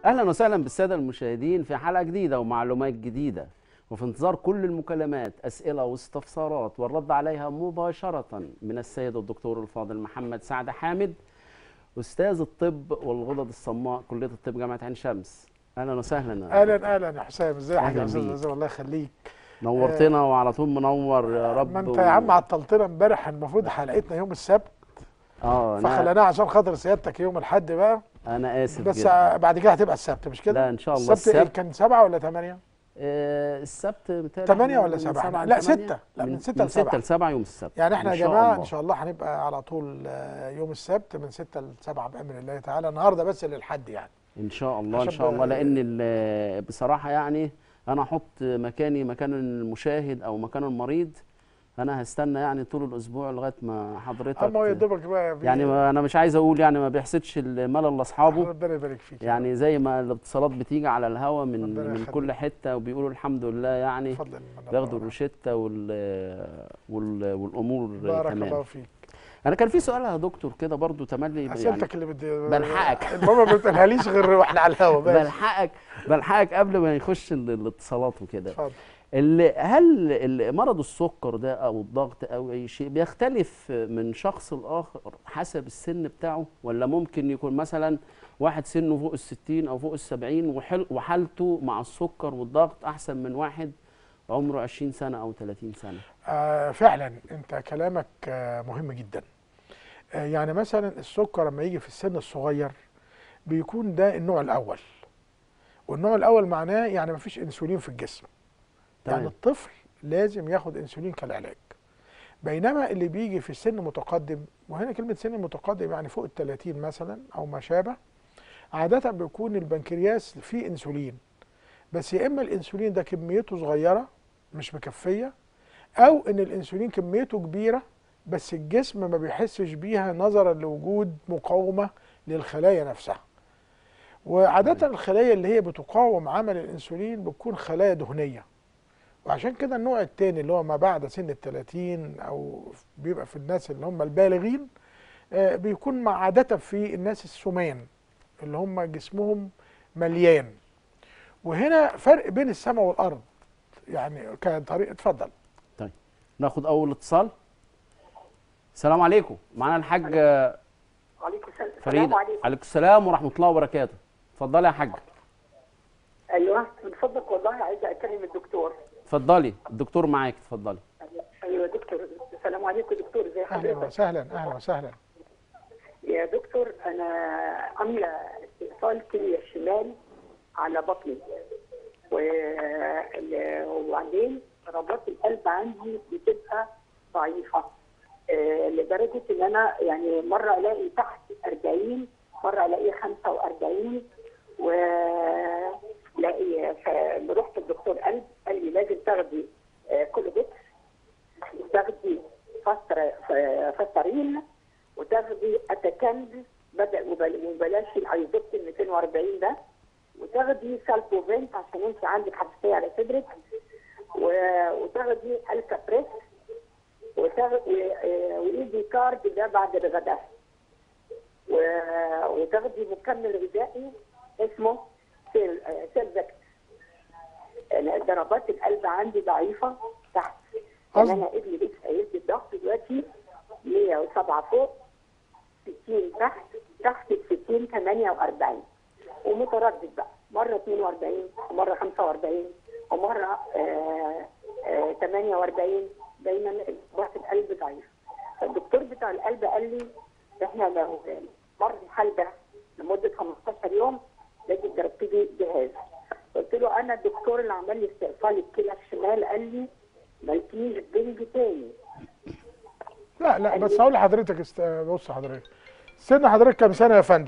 اهلا وسهلا بالساده المشاهدين في حلقه جديده ومعلومات جديده، وفي انتظار كل المكالمات، اسئله واستفسارات والرد عليها مباشره من السيد الدكتور الفاضل محمد سعد حامد، استاذ الطب والغدد الصماء، كليه الطب جامعه عين شمس. اهلا وسهلا يا دكتور. اهلا يا حسام، ازي حضرتك اهلا يا استاذ بيك، عزيز؟ الله يخليك. نورتنا وعلى طول منور يا ما رب انت يا عم عطلتنا امبارح، المفروض حلقتنا يوم السبت انا فخليناها عشان خاطر سيادتك يوم الاحد بقى. اسف بس جدا. بعد كده هتبقى السبت مش كده؟ لا ان شاء الله السبت إيه السبت. كان 7 ولا 8؟ السبت متهيألي 8 احنا ولا من 7؟ 7 ل لا 8، 6، لا من 6 من ل 6 7. ل 7 يوم السبت يعني احنا ان يا شاء جماعه ان الله. شاء الله هنبقى على طول يوم السبت من 6 ل 7 بامر الله تعالى. النهارده بس للحد يعني ان شاء الله ان عشان شاء الله، لان بصراحه يعني انا احط مكاني مكان المشاهد او مكان المريض، انا هستنى يعني طول الاسبوع لغايه ما اما هو يا حضرتك دوبك بقى يعني انا مش عايز اقول يعني ما بيحسدش الملل لاصحابه، ربنا يبارك فيك يعني زي ما الاتصالات بتيجي على الهوا ربنا من كل يخليك. حته وبيقولوا الحمد لله، يعني بفضل من الله بياخدوا ونعم. الروشته والامور بارك تمام. الله فيك. انا كان في سؤال يا دكتور كده برضو تملي يعني اسئلتك اللي بدي بلحقك الماما ما بتقولهاليش غير واحنا على الهوا بس. بلحقك قبل ما يخش الاتصالات وكده. اتفضل. هل مرض السكر ده او الضغط او اي شيء بيختلف من شخص لاخر حسب السن بتاعه، ولا ممكن يكون مثلا واحد سنه فوق ال60 او فوق ال70 وحالته مع السكر والضغط احسن من واحد عمره 20 سنه او 30 سنه؟ فعلا انت كلامك مهم جدا. يعني مثلا السكر لما يجي في السن الصغير بيكون ده النوع الاول، والنوع الاول معناه يعني ما فيش انسولين في الجسم. تمام. يعني الطفل لازم ياخد انسولين كالعلاج. بينما اللي بيجي في السن متقدم، وهنا كلمه سن متقدم يعني فوق ال30 مثلا او ما شابه، عاده بيكون البنكرياس فيه انسولين، بس يا اما الانسولين ده كميته صغيره مش مكفيه، او ان الانسولين كميته كبيره بس الجسم ما بيحسش بيها نظرا لوجود مقاومه للخلايا نفسها. وعاده الخلايا اللي هي بتقاوم عمل الانسولين بتكون خلايا دهنيه. وعشان كده النوع الثاني اللي هو ما بعد سن ال30 او بيبقى في الناس اللي هم البالغين، بيكون عاده في الناس السمان اللي هم جسمهم مليان. وهنا فرق بين السماء والارض يعني كطريقه. اتفضل. طيب ناخد اول اتصال. السلام عليكم، معانا الحاج وعليكم السلام. فريد. السلام عليكم. عليكم السلام ورحمه الله وبركاته. اتفضلي يا حاج. ايوه من فضلك والله عايزه اكلم الدكتور. اتفضلي الدكتور معاك، اتفضلي. ايوه دكتور، السلام عليكم دكتور، ازي اهلا حضرتك؟ وسهلا اهلا وسهلا. يا دكتور انا عامله استئصال كليه شمال على بطني، وبعدين ضربات القلب عندي بتبقى ضعيفه، لدرجه ان انا يعني مره الاقي تحت 40، مره الاقي 45، ولاقي رحت الدكتور قلب قال لي لازم تاخدي كولوبيكس وتاخدي فاسترين وتاخدي اتاكند وبلاش الايزوبتين 240 ده، وتاخدي سالبوفنت عشان انت عندك حساسيه على صدرك، وتاخدي الكابريس، وتاخدي وايدي كارد ده بعد الغداء، وتاخدي مكمل غذائي اسمه سيلفكت. ضربات القلب عندي ضعيفه تحت، يعني انا ابني لسه قايل لي الضغط دلوقتي 107 فوق، 60 تحت ال 60 48، ومتردد بقى مره 42 ومره 45 ومره 48، دايما ضغط القلب ضعيف. فالدكتور بتاع القلب قال لي احنا لو مر الحال ده لمده 15 يوم لازم تركبي جهاز. قلت له انا الدكتور اللي عمل لي استئصال الكلى الشمال قال لي مالكيش بنج تاني. لا بس هقول لحضرتك بص حضرتك، سن حضرتك كام سنه يا فندم؟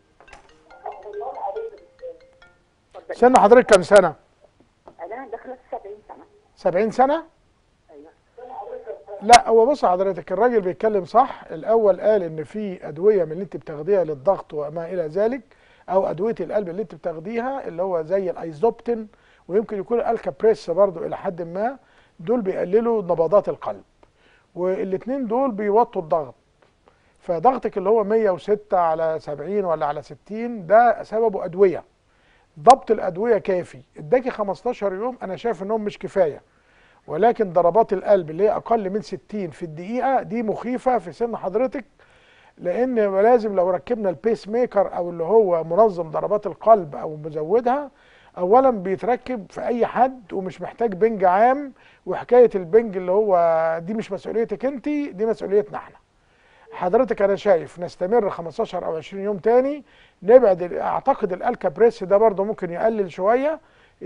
سن حضرتك كام سنه؟ انا داخله في 70 سنه. 70 سنه؟ ايوه. لا هو بص حضرتك، الراجل بيتكلم صح. الاول قال ان في ادويه من اللي انت بتاخديها للضغط وما الى ذلك، او ادويه القلب اللي انت بتاخديها اللي هو زي الايزوبتين، ويمكن يكون الكابريس برضو الى حد ما، دول بيقللوا نبضات القلب، والاثنين دول بيوطوا الضغط. فضغطك اللي هو 106 على 70 ولا على 60 ده سببه ادويه. ضبط الادويه كافي. اداكي 15 يوم انا شايف انهم مش كفايه، ولكن ضربات القلب اللي هي اقل من 60 في الدقيقه دي مخيفه في سن حضرتك، لان لازم لو ركبنا البيس ميكر او اللي هو منظم ضربات القلب او مزودها، اولا بيتركب في اي حد ومش محتاج بنج عام، وحكايه البنج اللي هو دي مش مسؤوليتك انت، دي مسؤوليتنا احنا. حضرتك انا شايف نستمر 15 او 20 يوم تاني، نبعد اعتقد الالكابريس ده برضه ممكن يقلل شويه،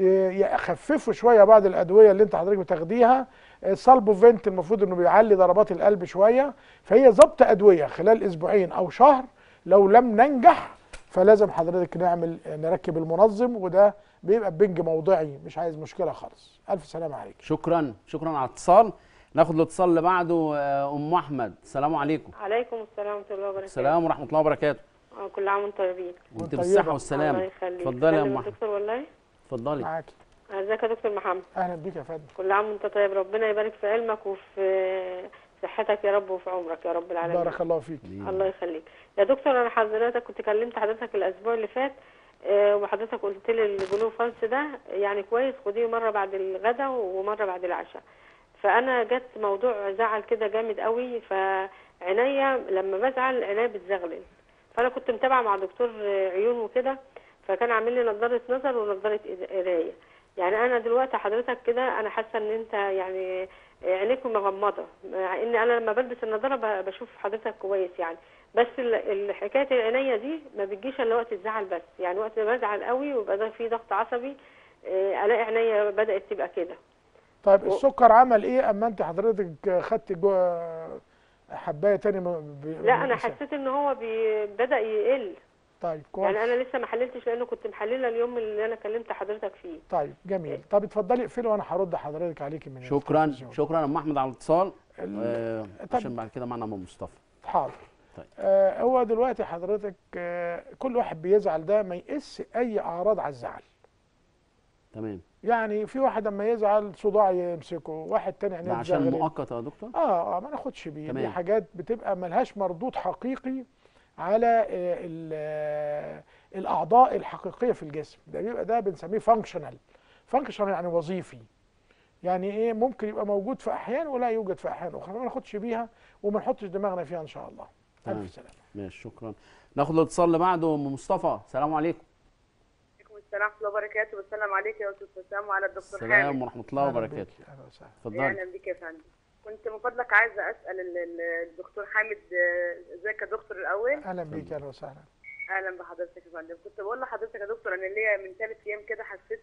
يخففوا شويه بعض الادويه اللي انت حضرتك بتاخديها. السالبوفنت المفروض انه بيعلي ضربات القلب شويه، فهي ضبط ادويه خلال اسبوعين او شهر. لو لم ننجح فلازم حضرتك نركب المنظم، وده بيبقى بنج موضعي، مش عايز مشكله خالص. الف سلامه عليك. شكرا على الاتصال. ناخد الاتصال اللي بعده. ام احمد، السلام عليكم. عليكم السلام ورحمه الله وبركاته. السلام ورحمه الله وبركاته. كل عام وانتم طيبين. وانت بالصحه والسلامه. الله يخليك. اتفضلي يا ام احمد. دكتور والله اتفضلي. معاكي. ازيك يا دكتور محمد؟ اهلا بيك يا فندم. كل عام وانت طيب، ربنا يبارك في علمك وفي صحتك يا رب وفي عمرك يا رب العالمين. بارك الله فيك. الله يخليك يا دكتور. انا حضرتك كنت كلمت حضرتك الاسبوع اللي فات، وحضرتك قلت لي الجلو فالس ده يعني كويس، خديه مره بعد الغداء ومره بعد العشاء. فانا جت موضوع زعل كده جامد قوي، فعينيا لما بزعل عينيا بتزغلل. فانا كنت متابعه مع دكتور عيون وكده، فكان عامل لي نظاره نظر ونظاره قرايه. يعني انا دلوقتي حضرتك كده انا حاسه ان انت يعني عينيك مغمضه، مع ان انا لما بلبس النظاره بشوف حضرتك كويس يعني. بس حكايه العينيه دي ما بتجيش الا وقت الزعل بس، يعني وقت ما بزعل قوي ويبقى في ضغط عصبي الاقي عينيا بدات تبقى كده. طيب السكر عمل ايه اما انت حضرتك خدت جوه حبايه تاني لا انا حسيت ان هو بدا يقل. طيب كويس. يعني انا لسه ما حللتش لانه كنت محلله اليوم اللي انا كلمت حضرتك فيه. طيب جميل. طب اتفضلي اقفلي وانا هرد حضرتك عليكي من شكرا التلفزيون. يا ام احمد على الاتصال. طب عشان بعد كده معنا ام مصطفى. حاضر. طيب. هو دلوقتي حضرتك كل واحد بيزعل ده ما يقيس اي اعراض على الزعل. تمام. يعني في واحد اما يزعل صداع يمسكه، واحد تاني عينيه عشان تزغلل. مؤقت يا دكتور؟ ما ناخدش بيه. تمام. دي حاجات بتبقى ملهاش مردود حقيقي على الاعضاء الحقيقيه في الجسم. ده بيبقى ده بنسميه فانكشنال يعني وظيفي. يعني ايه، ممكن يبقى موجود في احيان ولا يوجد في احيان اخرى، ما ناخدش بيها وما نحطش دماغنا فيها ان شاء الله. الف سلامه. ماشي شكرا. ناخد الاتصال اللي بعده. ام مصطفى، السلام عليكم. وعليكم السلام ورحمه الله وبركاته. والسلام عليك يا استاذ حسام وعلى الدكتور حامد. السلام ورحمه الله وبركاته. اهلا وسهلا. اتفضلي. اهلا بك يا فندم. كنت من فضلك عايزه اسال الدكتور حامد، ازيك يا دكتور الاول؟ اهلا بيك. اهلا وسهلا. اهلا بحضرتك يا فندم. كنت بقول لحضرتك يا دكتور انا ليا من 3 ايام كده حسيت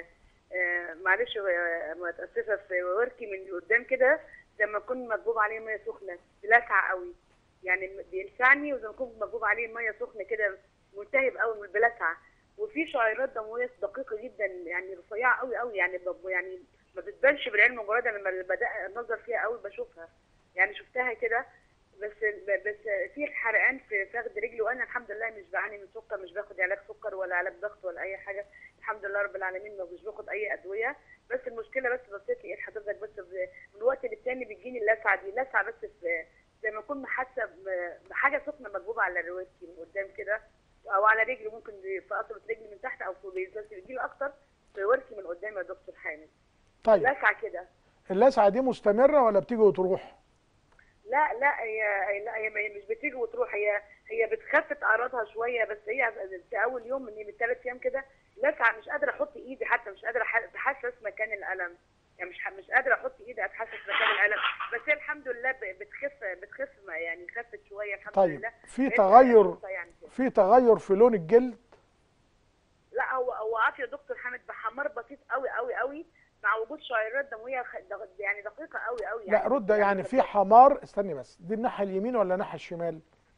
معلش متاسفه في وركي من قدام كده، لما اكون مكبوب عليه ميه سخنه بلسعه قوي، يعني بيلسعني وزي ما اكون مكبوب عليه ميه سخنه كده ملتهب قوي من البلسعه، وفي شعيرات دمويه دقيقه جدا يعني رفيعه قوي قوي، يعني ما بتبانش بالعين مجرد لما بدا النظر فيها قوي بشوفها، يعني شفتها كده. بس في حرقان في فخذ رجلي، وانا الحمد لله مش بعاني من سكر، مش باخد علاج سكر ولا علاج ضغط ولا اي حاجه، الحمد لله رب العالمين، مش باخد اي ادويه. بس المشكله بس بصيت لقيت حضرتك بس من وقت للتاني بتجيني اللسعه دي، لسعه بس في زي ما اكون حاسه بحاجه سخنه مكبوبه على روايتي من قدام كده، او على رجلي، ممكن في قصبه رجلي من تحت او في بس بتجيلي اكتر في وركي من قدام يا دكتور حامد. طيب لسعه كده. اللسعه دي مستمره ولا بتيجي وتروح؟ لا هي مش بتيجي وتروح، هي بتخفف اعراضها شويه، بس هي في اول يوم من 3 ايام كده لسعه مش قادره احط ايدي، حتى مش قادره اتحسس مكان الالم، يعني مش قادره احط ايدي اتحسس مكان الالم، بس هي الحمد لله بتخف يعني خفت شويه الحمد لله. طيب في تغير في لون الجلد؟ لا هو عافيه يا دكتور حامد بحمار بسيط قوي قوي قوي مع وجود شعيرات دمويه يعني دقيقه قوي قوي يعني. لا رد يعني في حمار. استني بس، دي الناحيه اليمين ولا الناحيه الشمال؟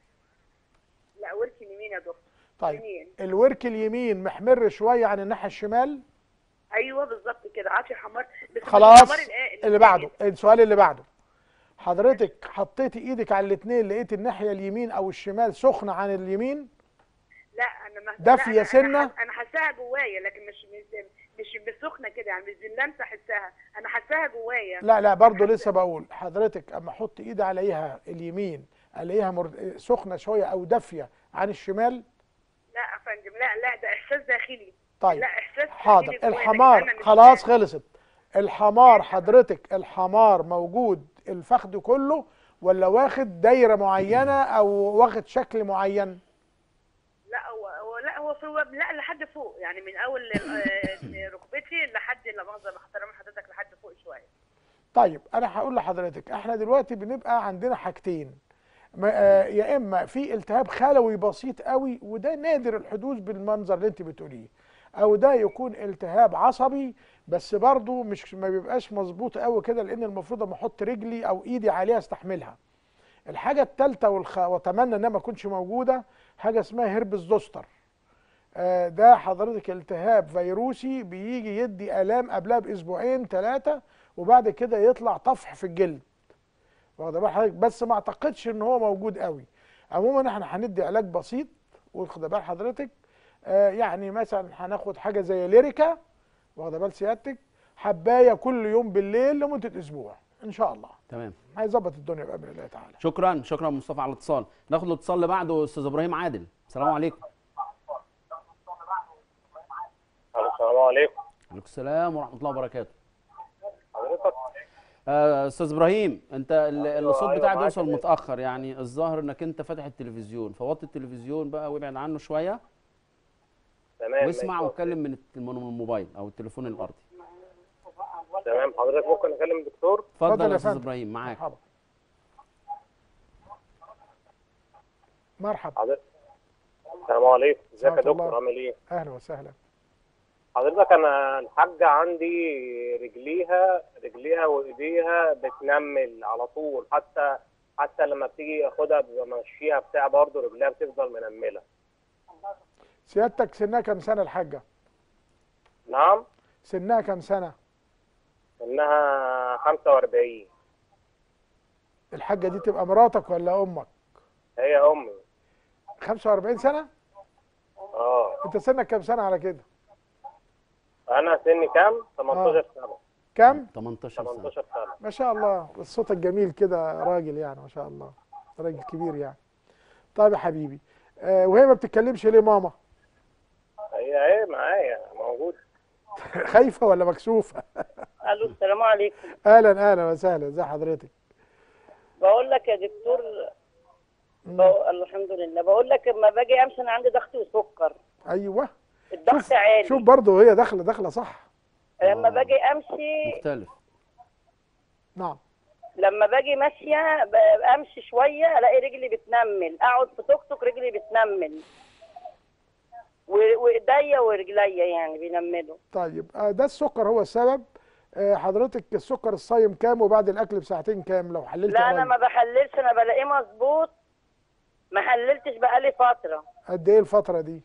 لا ورك اليمين يا دكتور. طيب يمين. الورك اليمين محمر شويه عن الناحيه الشمال؟ ايوه بالظبط كده، عافيه حمار. خلاص اللي بعده، السؤال اللي بعده، حضرتك حطيتي ايدك على الاثنين لقيت الناحيه اليمين او الشمال سخنه عن اليمين؟ لا انا دافيه سنه؟ انا حاساها جوايا لكن مش سخنه كده، يعني مش لمسه احسها، انا حاساها جوايا. لا برضه لسه بقول حضرتك اما احط ايدي عليها اليمين الاقيها سخنه شويه او دافيه عن الشمال؟ لا يا فندم، لا ده احساس داخلي. طيب لا احساس حاضر. بيجيلي جوايا، لكن الحمار أنا مش خلاص خلصت. الحمار حضرتك، الحمار موجود الفخذ كله ولا واخد دايره معينه او واخد شكل معين؟ لا هو في لا لحد فوق، يعني من اول ركبتي لحد لا مؤاخذه محترم حضرتك لحد فوق شويه. طيب انا هقول لحضرتك، احنا دلوقتي بنبقى عندنا حاجتين، يا اما في التهاب خلوي بسيط قوي وده نادر الحدوث بالمنظر اللي انت بتقوليه، او ده يكون التهاب عصبي بس برضه مش ما بيبقاش مظبوط قوي كده، لان المفروض اما احط رجلي او ايدي عليها استحملها. الحاجه الثالثه واتمنى انها ما تكونش موجوده، حاجه اسمها هربس زوستر. ده حضرتك التهاب فيروسي بيجي يدي الام قبلها باسبوعين 3 وبعد كده يطلع طفح في الجلد، واخد بال حضرتك؟ بس ما اعتقدش ان هو موجود قوي. عموما احنا هندي علاج بسيط، واخد بال حضرتك؟ يعني مثلا هناخد حاجه زي ليريكا، واخد بال سيادتك؟ حبايه كل يوم بالليل لمده اسبوع ان شاء الله. تمام. هيظبط الدنيا باذن الله تعالى. شكرا مصطفى على الاتصال. ناخد الاتصال اللي بعده استاذ ابراهيم عادل. السلام عليكم. السلام عليكم. وعليكم السلام ورحمه الله وبركاته. حضرتك استاذ ابراهيم، انت الصوت أيوة بتاعك معاك بيوصل يا باشا. متاخر، يعني الظاهر انك انت فاتح التلفزيون، فوطي التلفزيون بقى وابعد عنه شويه تمام واسمع ماشي. واتكلم من الموبايل او التليفون الارضي. تمام حضرتك ممكن اكلم الدكتور؟ اتفضل يا استاذ فندم. ابراهيم معاك. مرحبا. مرحبا. حضرتك السلام عليكم، ازيك يا ورحمة الله. دكتور، عامل ايه؟ اهلا وسهلا. حضرتك انا الحاجه عندي رجليها وايديها بتنمل على طول، حتى لما بتيجي اخدها بمشيها بتاع برضه رجليها بتفضل منمله. سيادتك سنها كام سنه الحاجه؟ نعم؟ سنها كام سنه؟ انها 45. الحاجه دي تبقى مراتك ولا امك؟ هي امي. 45 سنه؟ اه. انت سنك كام سنه على كده؟ انا سني كام؟ 18 سنه. كام؟ 18 سنه. 18 سنه. ما شاء الله، صوتك جميل كده، راجل يعني ما شاء الله، راجل كبير يعني. طيب يا حبيبي، وهي ما بتتكلمش ليه ماما؟ هي ايه معايا موجود. خايفه ولا مكسوفه؟ الو السلام عليكم. اهلا وسهلا، ازي حضرتك؟ بقول لك يا دكتور، الحمد لله. بقول لك لما باجي امشي انا عندي ضغط وسكر. ايوه. الضغط عالي. شوف برضه هي داخله صح. لما باجي امشي مختلف. نعم. لما باجي ماشيه امشي شويه الاقي رجلي بتنمل، اقعد في توك توك رجلي بتنمل، وايديا ورجليا يعني بينملوا. طيب ده السكر هو السبب. حضرتك السكر الصايم كام وبعد الاكل بساعتين كام لو حللت؟ لا انا ما بحللش، انا بلاقيه مظبوط، ما حللتش بقالي فتره. قد ايه الفتره دي؟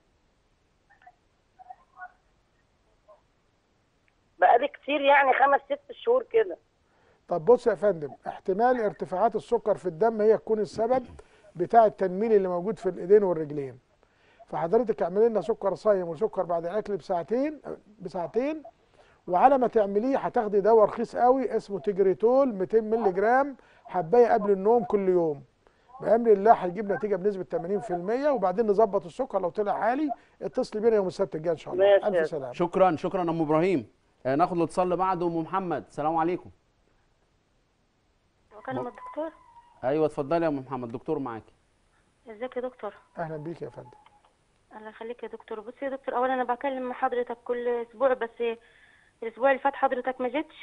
بقالي كتير يعني 5-6 شهور كده. طب بص يا فندم، احتمال ارتفاعات السكر في الدم هي تكون السبب بتاع التنميل اللي موجود في الايدين والرجلين. فحضرتك اعملي لنا سكر صايم وسكر بعد الاكل بساعتين، وعلى ما تعمليه هتاخدي دواء رخيص قوي اسمه تجريتول 200 مللي جرام، حبايه قبل النوم كل يوم. بامر الله هيجيب نتيجه بنسبه 80%، وبعدين نظبط السكر لو طلع عالي اتصلي بينا يوم السبت الجاي ان شاء الله. ماشي. الف سلامه. شكرا ام ابراهيم. ناخد الاتصال اللي بعده ام محمد. السلام عليكم. بكلم الدكتور. ايوه اتفضلي يا ام محمد، الدكتور معاكي. ازيك يا دكتور؟ اهلا بيك يا فندم. الله يخليك يا دكتور. بصي يا دكتور، اولا انا بكلم حضرتك كل اسبوع، بس الاسبوع اللي فات حضرتك ما جيتش،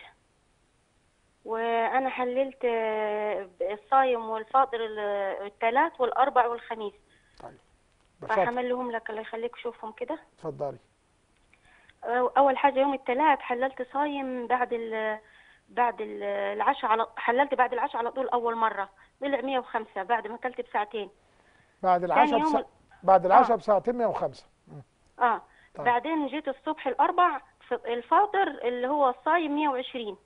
وانا حللت الصايم والفاطر الثلاث والاربع والخميس. طيب فحملهم لك، الله يخليك شوفهم كده. اتفضلي. اول حاجه يوم الثلاث حللت صايم بعد العشاء، حللت بعد العشاء على طول اول مره، طلع 105 بعد ما اكلت بساعتين. بعد العشاء بعد العشاء بساعتين 105. طيب. بعدين جيت الصبح الاربع الفاطر اللي هو الصايم 120.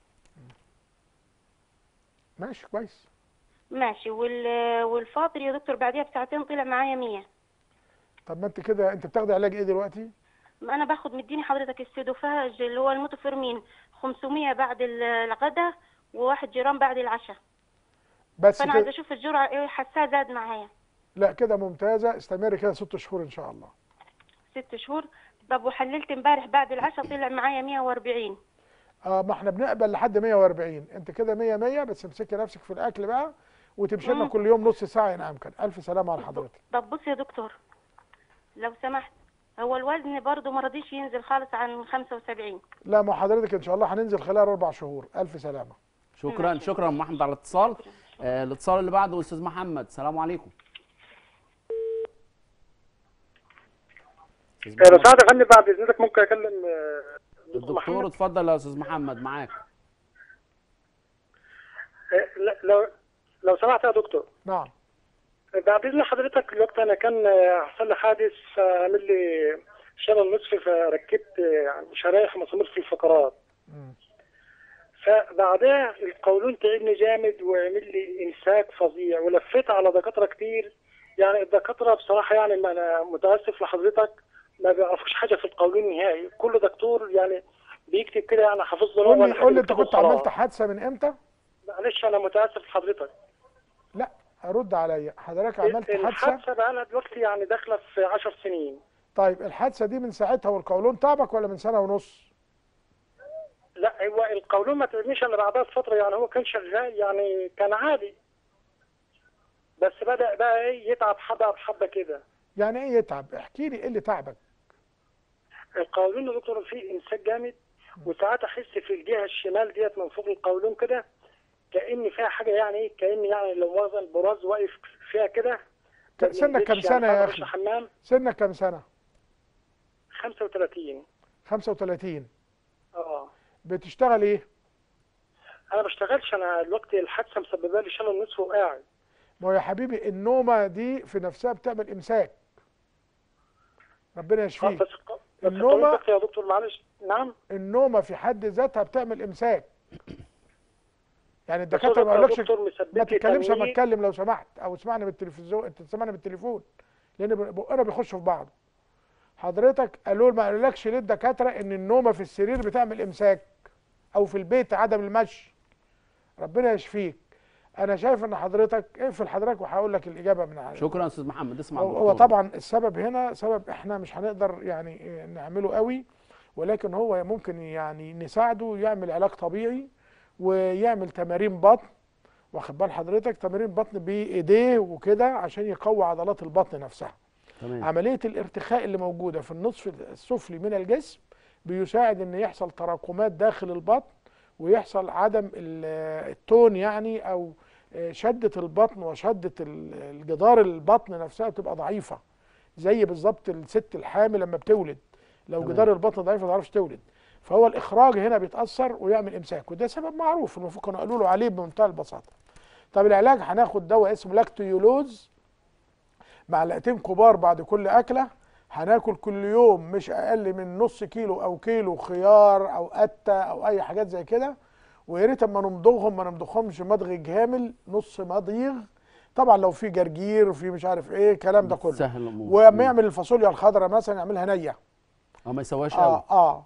ماشي كويس. ماشي. والفاطر يا دكتور بعديها بساعتين طلع معايا 100. طب ما انت كده انت بتاخدي علاج ايه دلوقتي؟ ما انا باخد مديني حضرتك السيدوفاج اللي هو الميتفورمين 500 بعد الغداء و1 جرام بعد العشاء. بس فانا عايزه اشوف الجرعه ايه، حاساه زاد معايا. لا كده ممتازه، استمري كده 6 شهور ان شاء الله. 6 شهور. طب وحللت امبارح بعد العشاء طلع معايا 140. ما احنا بنقبل لحد 140. انت كده 100 بس امسكي نفسك في الاكل بقى وتمشي لنا كل يوم نص ساعه ان امكن. الف سلامه على حضرتك. طب بص يا دكتور لو سمحت، هو الوزن برضو ما رضيش ينزل خالص عن 75. لا ما حضرتك ان شاء الله هننزل خلال 4 شهور. الف سلامه. شكرا شكرا يا محمد على الاتصال. الاتصال اللي بعده استاذ محمد. السلام عليكم. لو سعد يا فندم بعد اذنك ممكن اكلم الدكتور؟ اتفضل يا استاذ محمد معاك. لو سمحت يا دكتور. نعم. بعد اذن حضرتك دلوقتي انا كان حصل لي حادث فعمل لي شلل نصفي فركبت شرايح مسامير في الفقرات. فبعدها القولون تعبني جامد وعمل لي امساك فظيع ولفيت على دكاتره كتير. يعني الدكاتره بصراحه يعني ما انا متاسف لحضرتك ما بيعرفوش حاجه في القولون نهائي. كل دكتور يعني بيكتب كده يعني حافظ له. قول لي انت كنت عملت حادثه من امتى؟ معلش انا متاسف لحضرتك. لا رد عليا. حضرتك عملت حادثه؟ الحادثه بقى لها دلوقتي يعني داخله في 10 سنين. طيب الحادثه دي من ساعتها والقولون تعبك ولا من سنه ونص؟ لا هو القولون ما تعبنيش الا بعدها بفتره. يعني هو كان شغال يعني كان عادي بس بدأ بقى ايه يتعب حبه بحبه كده. يعني ايه يتعب؟ احكي لي ايه اللي تعبك؟ القولون يا دكتور فيه امساك جامد وساعات احس في الجهه الشمال ديت من فوق القولون كده كأن فيها حاجه يعني ايه كأن يعني لو وزن البراز واقف فيها كده. سنك كم سنه يا اخي؟ سنك كم سنه؟ 35. 35. بتشتغل ايه؟ انا ما بشتغلش. انا دلوقتي الحادثه مسببه لي شلل نصف وقاعد. ما هو يا حبيبي النومه دي في نفسها بتعمل امساك. ربنا يشفيك. النومه يا دكتور معلش. نعم. النومه في حد ذاتها بتعمل امساك. يعني الدكاتره ما يقولكش ما تتكلمش اما اتكلم لو سمحت، او اسمعني بالتلفزيون. انت تسمعني بالتليفون لان بقنا بيخشوا في بعض. حضرتك ما قالولكش ليه الدكاتره ان النومه في السرير بتعمل امساك او في البيت عدم المشي؟ ربنا يشفيك. انا شايف ان حضرتك اقفل حضرتك وهقول لك الاجابه من عندي. شكرا يا استاذ محمد. اسمع هو طبعا السبب هنا سبب احنا مش هنقدر يعني نعمله قوي، ولكن هو ممكن يعني نساعده يعمل علاج طبيعي ويعمل تمارين بطن. واخد بال حضرتك؟ تمارين بطن بايديه وكده عشان يقوي عضلات البطن نفسها. تمام. عمليه الارتخاء اللي موجوده في النصف السفلي من الجسم بيساعد ان يحصل تراكمات داخل البطن ويحصل عدم التون يعني او شده البطن وشده الجدار البطن نفسها تبقى ضعيفه زي بالظبط الست الحامل لما بتولد. لو جدار البطن ضعيف ما تعرفش تولد. فهو الاخراج هنا بيتاثر ويعمل امساك وده سبب معروف المفروض كانوا قالوا له عليه بمنتهى البساطه. طب العلاج هناخد دواء اسمه لاكتويولوز معلقتين كبار بعد كل اكله. هناكل كل يوم مش اقل من نص كيلو او كيلو خيار او قته او اي حاجات زي كده. ويا ريت اما نمضغهم ما نمضغهمش مضغ جامل، نص مضيغ. طبعا لو في جرجير وفي مش عارف ايه الكلام ده كله. سهل الامور. واما يعمل الفاصوليا الخضراء مثلا يعملها نيه. ما يسواش قوي.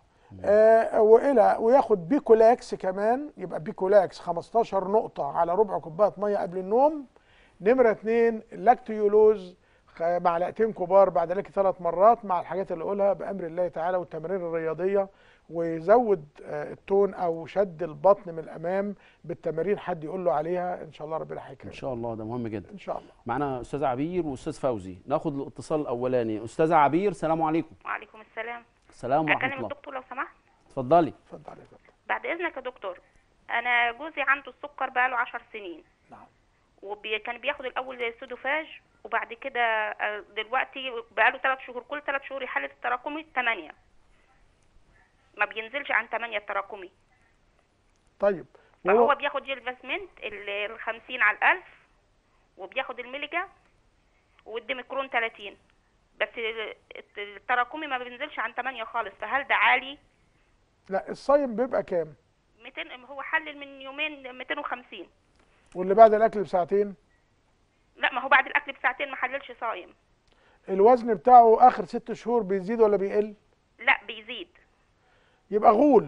وياخد بيكولاكس كمان. يبقى بيكولاكس 15 نقطه على ربع كوبايه ميه قبل النوم. نمره 2 اللاكتويولوز معلقتين كبار بعد ذلك 3 مرات مع الحاجات اللي اقولها بامر الله تعالى والتمارين الرياضيه. ويزود التون او شد البطن من الامام بالتمارين حد يقول له عليها ان شاء الله ربنا هيكرمه. ان شاء الله ده مهم جدا. ان شاء الله. معانا استاذ عبير واستاذ فوزي. ناخد الاتصال الاولاني. استاذ عبير السلام عليكم. وعليكم السلام. السلام ورحمه الله. اكلم الدكتور لو سمحت؟ اتفضلي. اتفضلي يا فندم. بعد اذنك يا دكتور، انا جوزي عنده السكر بقاله 10 سنين. نعم. كان بياخد الاول سودوفاج وبعد كده دلوقتي بقاله 3 شهور كل 3 شهور يحلل التراكمي 8. ما بينزلش عن 8 التراكمي. طيب. فهو بياخد جيلفاسمنت ال 50 على 1000 وبياخد الميليجا والديميكرون 30 بس التراكمي ما بينزلش عن 8 خالص. فهل ده عالي؟ لا الصايم بيبقى كام؟ 200. هو حلل من يومين 250. واللي بعد الاكل بساعتين؟ لا ما هو بعد الاكل بساعتين ما حللش صايم. الوزن بتاعه اخر 6 شهور بيزيد ولا بيقل؟ لا بيزيد. يبقى غول.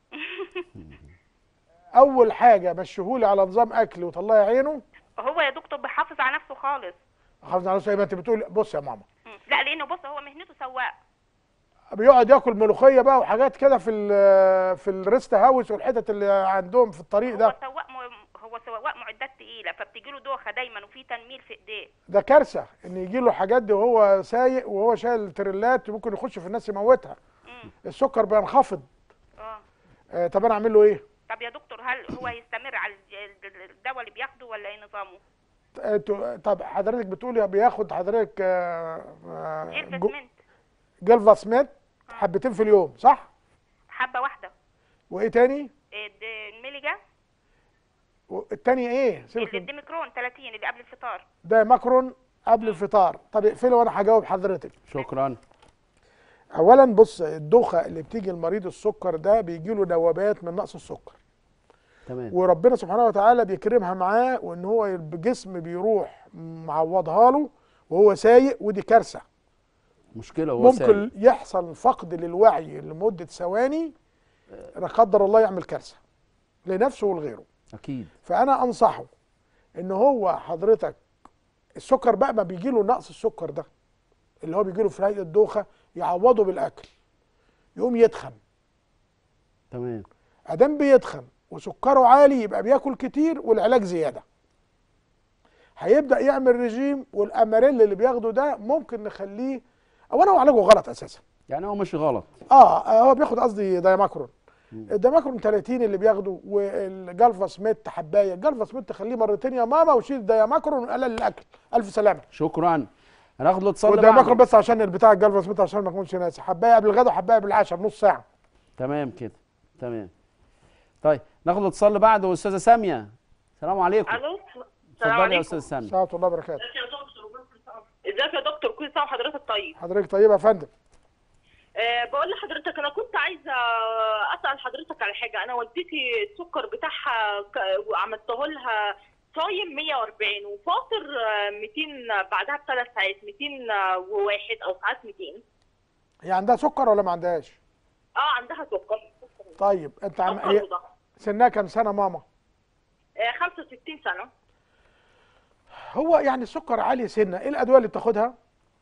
اول حاجه مشيهولي على نظام اكل وطلعي عينه. هو يا دكتور بيحافظ على نفسه خالص. حافظ على نفسه. ما انت بتقول بص يا ماما. لا لانه بص هو مهنته سواق. بيقعد ياكل ملوخيه بقى وحاجات كده في الريست هاوس والحتت اللي عندهم في الطريق ده. هو سواق معدات تقيله، فبتجي له دوخه دايما وفي تنميل في ايديه. ده كارثه ان يجي له حاجات دي وهو سايق وهو شايل تريلات، ممكن يخش في الناس يموتها. السكر بينخفض. طب انا اعمل له ايه؟ طب يا دكتور، هل هو يستمر على الدواء اللي بياخده ولا ايه نظامه؟ طب حضرتك بتقولي بياخد حضرتك جلفاسمنت حبتين في اليوم صح؟ حبه واحده. وايه تاني؟ الميليجا. التاني ايه؟ الديميكرون 30 اللي قبل الفطار. ده ماكرون قبل الفطار. طب اقفله وانا هجاوب حضرتك. شكرا. اولا بص، الدوخه اللي بتيجي لمريض السكر ده بيجي له نوبات من نقص السكر. تمام. وربنا سبحانه وتعالى بيكرمها معاه، وان هو الجسم بيروح معوضها له وهو سايق، ودي كارثه. مشكله وهو ممكن يحصل فقد للوعي لمده ثواني، لا قدر الله يعمل كارثه لنفسه ولغيره. اكيد. فانا انصحه ان هو حضرتك السكر بقى ما بيجي له نقص السكر ده اللي هو بيجي له في هيئه الدوخه، يعوضه بالاكل، يقوم يتخن. تمام. ادام بيتخن وسكره عالي يبقى بياكل كتير والعلاج زياده. هيبدا يعمل رجيم، والاماريل اللي بياخده ده ممكن نخليه، اولا هو علاجه غلط اساسا. يعني هو مش غلط. هو بياخد قصدي دايماكرون. الدايماكرون 30 اللي بياخده، والجلفاسميت حبايه. الجلفاسميت تخليه مرتين يا ماما، وشيل الدايماكرون وقلل الاكل. الف سلامه. شكرا. هناخد له اتصال بعد. والدايماكرون بس عشان البتاع الجلفاسميت عشان ما اكونش ناسي، حبايه قبل الغداء وحبايه قبل العشاء بنص ساعه. تمام كده. تمام. طيب ناخد اتصال بعده. استاذه ساميه، السلام عليكم. الو. اتفضلي يا استاذه ساميه. ورحمه الله وبركاته. ازيك يا دكتور؟ كل سنه وحضرتك طيب. حضرتك طيبه يا فندم. بقول لحضرتك انا كنت عايزه اسال حضرتك على حاجه. انا والدتي السكر بتاعها عملته لها صايم 140 وفاطر 200 بعدها ب3 ساعات 201 او ساعات 200. هي عندها سكر ولا ما عندهاش؟ عندها سكر. طيب انت سنها كام سنه ماما؟ 65 سنه. هو يعني السكر عالي سنه، ايه الادويه اللي بتاخدها؟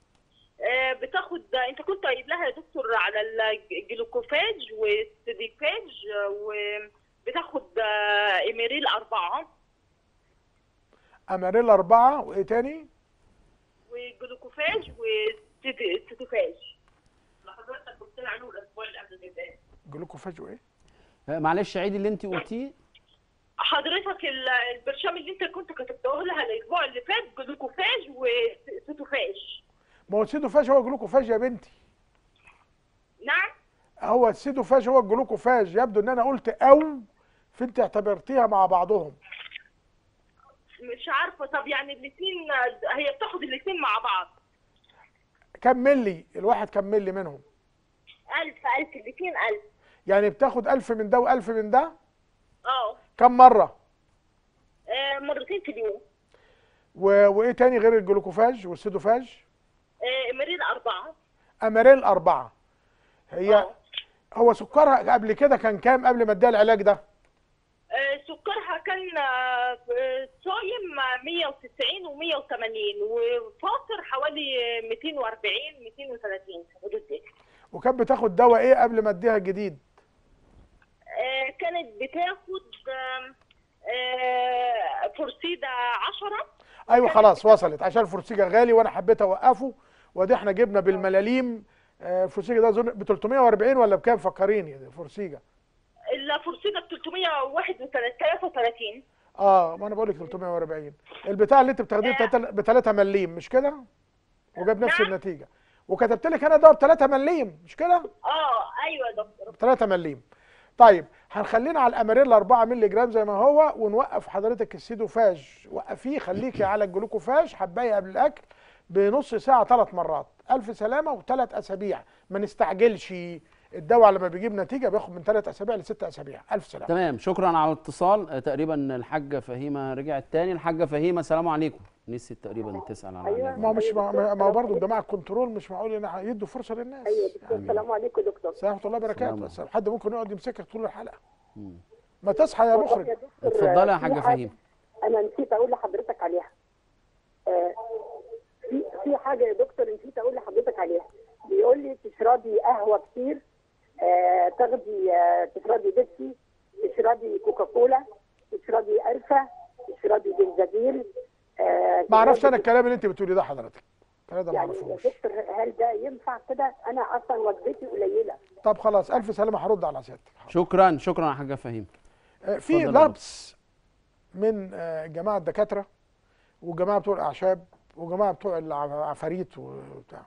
بتاخد، انت كنت قايل لها يا دكتور على الجلوكوفاج والسيديفاج، وبتاخد اميريل 4. اميريل 4 وايه تاني؟ وجلوكوفاج وسيديفاج. حضرتك قلت لي عنه الاسبوع اللي قبل اللي فات. جلوكوفاج وايه؟ معلش عيدي اللي انت قلتيه. حضرتك البرشام اللي انت كنت كتبته لها الاسبوع اللي فات جلوكوفاج وسيدوفاج. ما هو السيدوفاج هو الجلوكوفاج يا بنتي. نعم. هو السيدوفاج هو الجلوكوفاج. يبدو ان انا قلت فانت اعتبرتيها مع بعضهم. مش عارفه. طب يعني الاثنين هي بتاخد الاثنين مع بعض. كم ملي الواحد؟ كم ملي منهم؟ 1000 الاثنين 1000. يعني بتاخد 1000 من ده و1000 من ده؟ كم مره؟ مرتين في اليوم. وايه تاني غير الجلوكوفاج والسيدوفاج؟ اميريل 4. اميريل 4. هو سكرها قبل كده كان كام قبل ما اديها العلاج ده؟ سكرها كان صايم 190 و180 وفاطر حوالي 240 230 في حدود دي. وكانت بتاخد دواء ايه قبل ما اديها الجديد؟ كانت بتاخد فورسيدا 10. ايوه خلاص وصلت، عشان الفورسيجا غالي وانا حبيت اوقفه، وادي احنا جبنا بالملاليم. الفورسيجا ده اظن ب 340 ولا بكام؟ فكريني الفورسيجا. الفورسيدا ب 333. ما انا بقول لك 340. البتاع اللي انت بتاخديه ب 3 مليم مش كده؟ وجاب نفس النتيجه. وكتبت لك انا ده ب 3 مليم مش كده؟ ايوه يا دكتور. ب 3 مليم. طيب هنخلينا على الاماريل 4 مللي جرام زي ما هو، ونوقف حضرتك السيدوفاج. وقفيه، خليكي على الجلوكوفاج حبايه قبل الاكل بنص ساعه 3 مرات. الف سلامه. و3 اسابيع ما نستعجلش. الدواء لما بيجيب نتيجه بياخد من 3 اسابيع ل6 اسابيع. الف سلامه. تمام. شكرا على الاتصال. تقريبا الحاجه فهيمه رجعت تاني. الحاجه فهيمه السلام عليكم. نسيت تقريبا تسال على ما هو برضه الجماعه الكنترول مش معقول ان يدوا فرصه للناس. دكتور. السلام عليكم دكتور. ورحمه الله وبركاته. حد ممكن يقعد يمسكك طول الحلقه. ما تصحى يا مخرج. اتفضلي يا حاجه فهيمه. انا نسيت اقول لحضرتك عليها. في حاجه يا دكتور نسيت اقول لحضرتك عليها. بيقول لي تشربي قهوه كتير، تاخدي تشربي بيبسي، تشربي كوكاكولا، تشربي قرفه، تشربي جنزبيل. ما اعرفش انا الكلام اللي انت بتقولي ده حضرتك، الكلام ده ما يعني اعرفوش. يا دكتور هل ده ينفع كده؟ انا اصلا وجبتي قليله. طب خلاص، الف سلامه، هرد على سيادتك. شكرا شكرا يا حاجه فهيم. في لبس من جماعه الدكاتره وجماعه بتوع الاعشاب وجماعه بتوع العفاريت وبتاع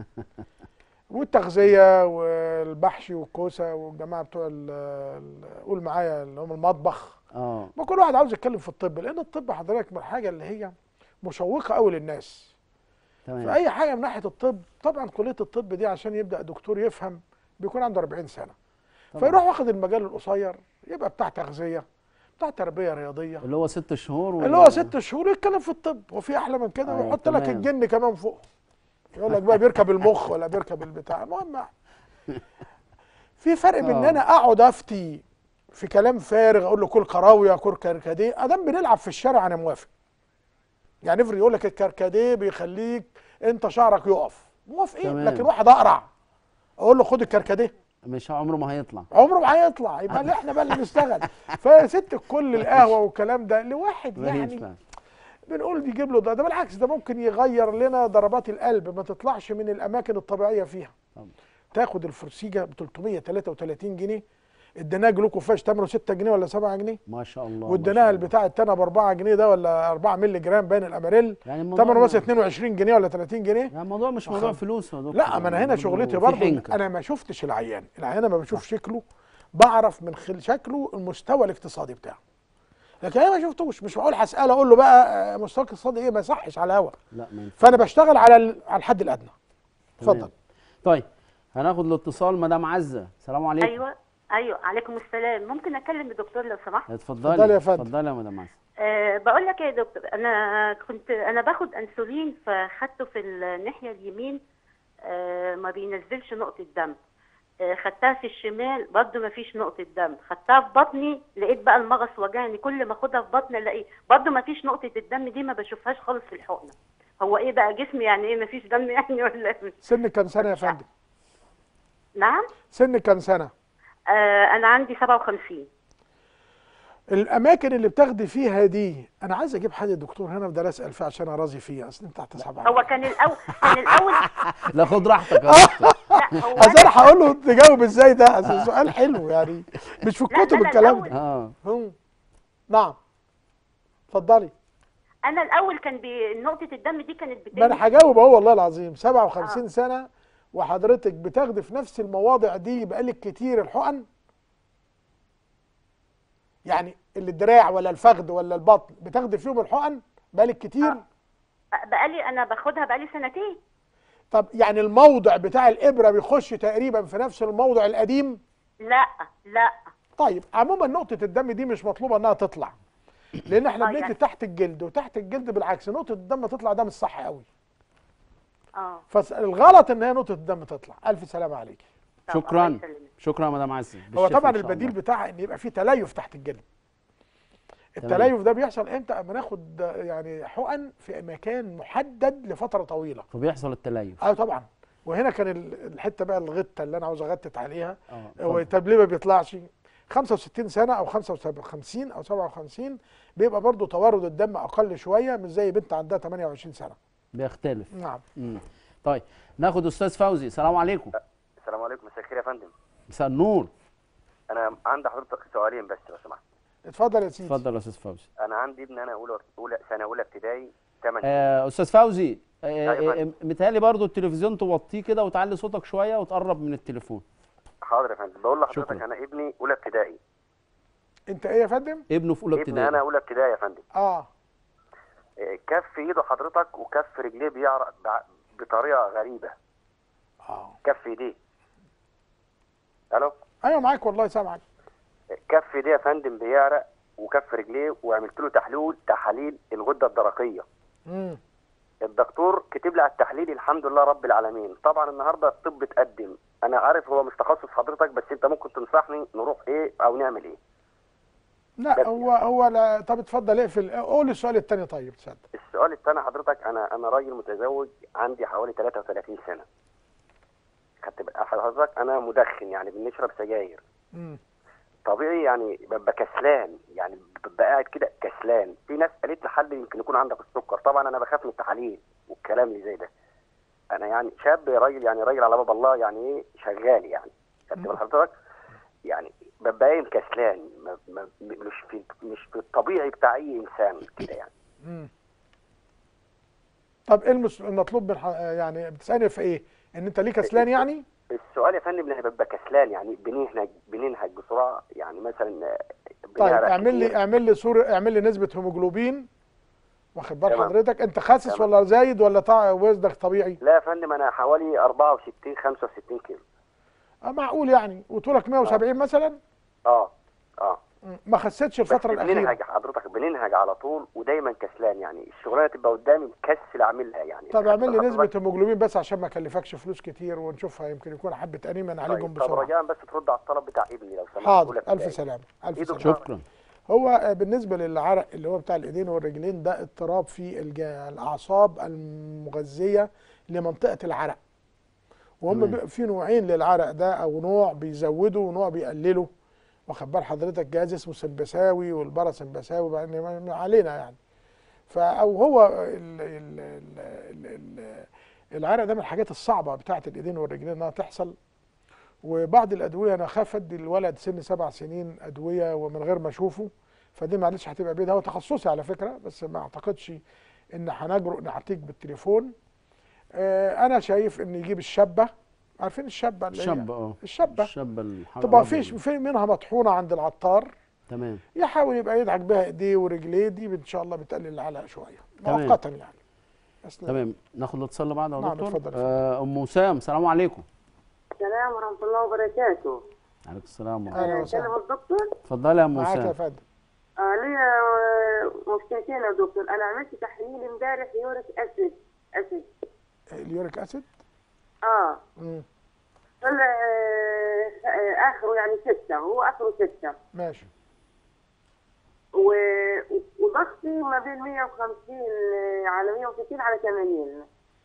والتغذيه والبحشي والكوسه والجماعه بتوع قول معايا اللي هم المطبخ. ما كل واحد عاوز يتكلم في الطب، لان الطب حضرتك من الحاجه اللي هي مشوقه قوي للناس. تمام. فاي حاجه من ناحيه الطب، طبعا كليه الطب دي عشان يبدا دكتور يفهم بيكون عنده 40 سنه طبعا. فيروح واخد المجال القصير، يبقى بتاع تغذيه، بتاع تربيه رياضيه، اللي هو 6 شهور اللي هو 6 شهور يتكلم في الطب. وفي احلى من كده؟ ويحط لك الجن كمان فوق، يقول لك بقى بيركب المخ ولا بيركب البتاع. المهم في فرق بين ان انا اقعد افتي في كلام فارغ، اقول له كل كراويه كل كركديه، ادام بنلعب في الشارع انا موافق. يعني افرض يقول لك الكركديه بيخليك انت شعرك يقف، موافقين. لكن واحد اقرع اقول له خد الكركديه، مش عمره ما هيطلع، عمره ما هيطلع. يبقى اللي احنا بقى اللي نشتغل. فيا ست الكل القهوه والكلام ده لواحد يعني بنقول يجيب له ده بالعكس، ده ممكن يغير لنا ضربات القلب، ما تطلعش من الاماكن الطبيعيه فيها. تاخد الفرسيجه ب 333 جنيه، اديناها جلوكوفاش ثمنه 6 جنيه ولا 7 جنيه ما شاء الله، واديناها البتاع التاني ب 4 جنيه ده ولا 4 مللي جرام باين الاماريل، يعني ثمنه مثلا 22 جنيه ولا 30 جنيه. يعني الموضوع مش موضوع فلوس يا دكتور. لا، ما انا هنا شغلتي برضه انا ما شفتش العيان انا ما بشوف شكله، بعرف من خلال شكله المستوى الاقتصادي بتاعه. لكن انا ما شفتوش، مش معقول هساله اقول له بقى مستوى اقتصادي ايه، ما يصحش على الهوا. لا ما ينفعش. فانا بشتغل على الحد الادنى. اتفضل. طيب هناخد الاتصال. مدام عزه، السلام عليكم. ايوه عليكم السلام. ممكن اكلم الدكتور لو سمحت؟ اتفضلي يا فندم. اتفضلي يا مدام عزه. بقول لك يا دكتور، انا باخد انسولين، فخدته في الناحيه اليمين ما بينزلش نقطه دم. خدتها في الشمال برضه ما فيش نقطه دم. خدتها في بطني لقيت بقى المغص وجعني، كل ما اخدها في بطني الاقي برضه ما فيش نقطه الدم دي، ما بشوفهاش خالص في الحقنه. هو ايه بقى جسمي يعني ايه ما فيش دم يعني ولا ايه؟ سنك كام سنه يا فندم؟ نعم؟ سنك كام سنه؟ انا عندي 57. الاماكن اللي بتاخدي فيها دي، انا عايز اجيب حد دكتور هنا بدل اسال فيها عشان ارازي فيها، اصل انت هتصعب عليا. هو كان الاول لا خد راحتك يا دكتور. اصل انا هقول له تجاوب ازاي ده، اصل سؤال حلو يعني مش في الكتب الكلام ده. نعم اتفضلي. انا الاول كان نقطه الدم دي كانت ما انا هجاوب اهو والله العظيم. 57 سنه وحضرتك بتاخدي في نفس المواضع دي بقالك كتير الحقن؟ يعني الدراع ولا الفخذ ولا البطن بتاخدي فيهم الحقن بقالك كتير؟ انا باخدها بقالي سنتين. طب يعني الموضع بتاع الابره بيخش تقريبا في نفس الموضع القديم؟ لا. طيب عموما نقطه الدم دي مش مطلوبه انها تطلع، لان احنا بندي تحت الجلد، وتحت الجلد بالعكس نقطه الدم تطلع، ده مش صح قوي. فالغلط ان هي نقطه الدم تطلع. الف سلامه عليكي. شكرا شكرا يا مدام عزه. هو طبعا البديل بتاعها ان يبقى في تليف تحت الجلد. التليف ده بيحصل امتى؟ اما ناخد يعني حقن في مكان محدد لفتره طويله فبيحصل التليف. طبعا. وهنا كان الحته بقى الغته اللي انا عاوز اغتت عليها، طب ليه ما بيطلعش؟ 65 سنه او 55 او 57 بيبقى برضو توارد الدم اقل شويه، مش زي بنت عندها 28 سنه. بيختلف. نعم. طيب ناخد استاذ فوزي. السلام عليكم. السلام عليكم. مساء الخير يا فندم. مساء النور. انا عندي حضرتك سؤالين بس لو سمحت. اتفضل يا سيدي. اتفضل يا استاذ فوزي. انا عندي ابن، انا سنه اولى ابتدائي 8 استاذ فوزي، متهيألي برضو التلفزيون توطيه كده وتعلي صوتك شويه وتقرب من التليفون. حاضر يا فندم. بقول لحضرتك انا ابني اولى ابتدائي. انت ايه يا فندم؟ ابنه في اولى ابتدائي. ابني انا اولى ابتدائي يا فندم. كف ايده حضرتك وكف رجليه بيعرق بطريقه غريبه. كف ايديه. الو. ايوه معاك والله سامعك. كف ايديه يا فندم بيعرق وكف رجليه، وعملت له تحاليل الغده الدرقيه. الدكتور كتب لي على التحليل الحمد لله رب العالمين. طبعا النهارده الطب اتقدم، انا عارف هو مش تخصص حضرتك، بس انت ممكن تنصحني نروح ايه او نعمل ايه؟ لا هو لا. طب اتفضل اقفل، قول السؤال الثاني. طيب تصدق السؤال الثاني حضرتك، انا راجل متزوج عندي حوالي 33 سنه. خدت بال حضرتك؟ انا مدخن يعني بنشرب سجاير. مم. طبيعي يعني ببقى كسلان، يعني ببقى قاعد كده كسلان. في ناس قالت لي حل يمكن يكون عندك السكر، طبعا انا بخاف من التحاليل والكلام اللي زي ده. انا يعني شاب راجل، يعني راجل على باب الله، يعني ايه شغال يعني. خدت بال حضرتك؟ يعني ببقى قايم كسلان، مش في الطبيعي بتاع اي انسان كده يعني. مم. طب ايه المطلوب من يعني بتسالني في ايه؟ ان انت ليه كسلان يعني؟ السؤال يا فندم، انا ببقى كسلان يعني بننهج بسرعه، يعني مثلا طيب بنعرق اعمل لي صوره، اعمل لي نسبه هيموجلوبين، واخد بال تمام. حضرتك؟ انت خاسس تمام. ولا زايد ولا وزنك طبيعي؟ لا يا فندم، انا حوالي 64 65 كيلو. معقول يعني، وطولك 170 مثلا؟ اه. ما خسيتش الفتره بس الاخيره؟ بننهج حضرتك، بننهج على طول ودايما كسلان، يعني الشغلانه تبقى قدامي مكسل اعملها يعني. طب اعمل لي نسبه هيموجلوبين بس عشان ما اكلفكش فلوس كتير، ونشوفها يمكن يكون حبه انيميا نعالجهم بسرعه. طب رجاء بس ترد على الطلب بتاع ابني لو سمحت. حاضر، الف سلامه. الف سلامه. شكرا. هو بالنسبه للعرق اللي هو بتاع الايدين والرجلين، ده اضطراب في الاعصاب المغذيه لمنطقه العرق، وهم في نوعين للعرق ده، او نوع بيزوده ونوع بيقلله، واخد بال حضرتك؟ جهاز اسمه سمبثاوي والباراسمبثاوي ما علينا يعني. او هو العرق ده من الحاجات الصعبه بتاعه الايدين والرجلين انها تحصل. وبعض الادويه انا خاف ادي الولد سن 7 سنين ادويه ومن غير ما اشوفه، فدي معلش هتبقى بيدها. هو تخصصي على فكره، بس ما اعتقدش ان هنجرؤ نعطيك بالتليفون. انا شايف ان يجيب الشابه، عارفين الشابه اللي هي الشابه طبعا في منها مطحونه عند العطار. تمام. يحاول يبقى يدعك بها ايديه ورجليه، دي ان شاء الله بتقلل العلق شويه مؤقتا يعني. تمام. ناخد الاتصال اللي بعده يا دكتور. نعم اتفضل. ام وسام، السلام عليكم. السلام ورحمه الله وبركاته. عليكم السلام ورحمه الله. كلم الدكتور. اتفضلي يا ام وسام. معاك يا فندم. ليا مشكلتين يا دكتور. انا عملت تحليل امبارح يوريك اسيد. اليوريك اسيد؟ طلع اخره يعني 6، هو اخره 6. ماشي. وضغطي ما بين 150 على 160 على 80.